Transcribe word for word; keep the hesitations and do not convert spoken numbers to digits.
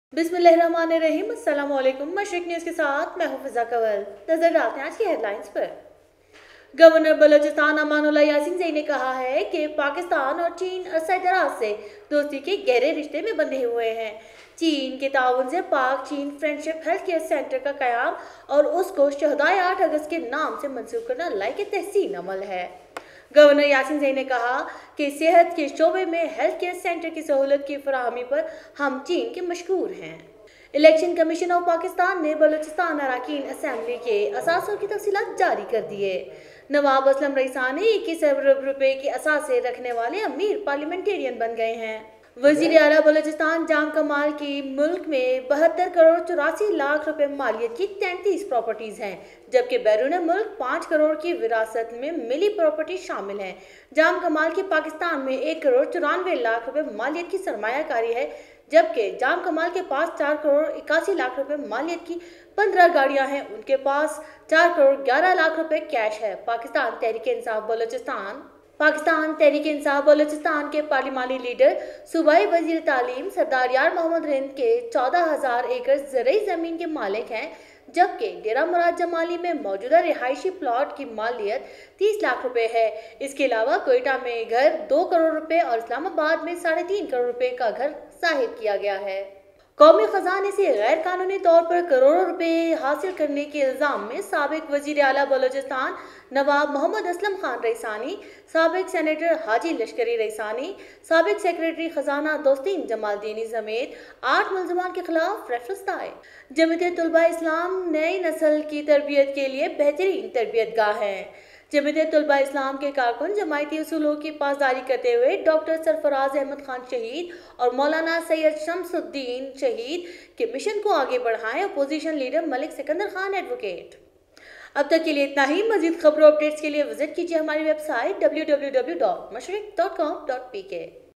बिस्मिल्लाहिर्रहमानिर्रहीम। अस्सलाम वालेकुम। मशरिक न्यूज़ के साथ मैं हूं फिजा कंवल। नजर डालते हैं आज की हेडलाइंस पर। गवर्नर बलोचिस्तान अमानुल्लाह यासीन ज़ई ने कहा है कि पाकिस्तान और चीन अरसा दराज से दोस्ती के गहरे रिश्ते में बंधे हुए हैं। चीन के ताउन से पाक चीन फ्रेंडशिप हेल्थ केयर सेंटर का कयाम और उसको शहदाए आठ अगस्त के नाम से मंसूब करना लायक तहसीन अमल है। गवर्नर यासीन ज़ई ने कहा कि सेहत के शोबे में हेल्थ केयर सेंटर की सहूलत की फराहमी पर हम चीन के मशहूर हैं। इलेक्शन कमीशन ऑफ पाकिस्तान ने बलोचिस्तान अरकान असम्बली के असासों की तफसीलात जारी कर दिए। नवाब असलम रईसानी इक्कीस अरब रुपए के असासे रखने वाले अमीर पार्लियामेंटेरियन बन गए हैं। वजीर आला बलोचिस्तान जाम कमाल की मुल्क में बहत्तर करोड़ चौरासी लाख रुपए मालियत की तैंतीस प्रॉपर्टीज हैं, जबकि बैरून मुल्क पाँच करोड़ की विरासत में मिली प्रॉपर्टी शामिल हैं। जाम कमाल की पाकिस्तान में एक करोड़ चौरानवे लाख रुपए मालियत की सरमायाकारी है, जबकि जाम कमाल के पास चार करोड़ इक्यासी लाख रुपए मालियत की पंद्रह गाड़ियां हैं। उनके पास चार करोड़ ग्यारह लाख रुपए कैश है। पाकिस्तान तहरीक इंसाफ बलोचिस्तान पाकिस्तान तहरीक इंसाफ बलोचिस्तान के पार्लिमानी लीडर सूबाई वजीर तालीम सरदार यार मोहम्मद रिंद के चौदह हजार एकड़ ज़रई ज़मीन के मालिक हैं, जबकि डेरा मुराद जमाली में मौजूदा रिहायशी प्लॉट की मालियत तीस लाख रुपए है। इसके अलावा कोयटा में घर दो करोड़ रुपए और इस्लामाबाद में साढ़े तीन करोड़ रुपए का घर जाहिर किया गया है। कौमी खजाने से गैर कानूनी तौर पर करोड़ों रुपए हासिल करने के इल्जाम में साबिक वजीर आला बलोचिस्तान नवाब मोहम्मद असलम खान रईसानी, साबिक सेनेटर हाजी लश्करी रईसानी, साबिक सेक्रेटरी खजाना दोस्तीन जमालदीनी समेत आठ मुलजमान के खिलाफ रेफरेंस दायर। जमीयत तुलबा इस्लाम नई नस्ल की तरबियत के लिए बेहतरीन तरबियत गाह है। जमीयत तुलबा इस्लाम के कारकुन जमायती उसूलों की पासदारी करते हुए डॉक्टर सरफराज अहमद खान शहीद और मौलाना सैयद शमसुद्दीन शहीद के मिशन को आगे बढ़ाएं। Opposition leader Malik Sikandar Khan advocate. अब तक के लिए इतना ही। मजीद खबरों अपडेट्स के लिए विजिट कीजिए हमारी website W W W dot Mashriq dot com dot P के।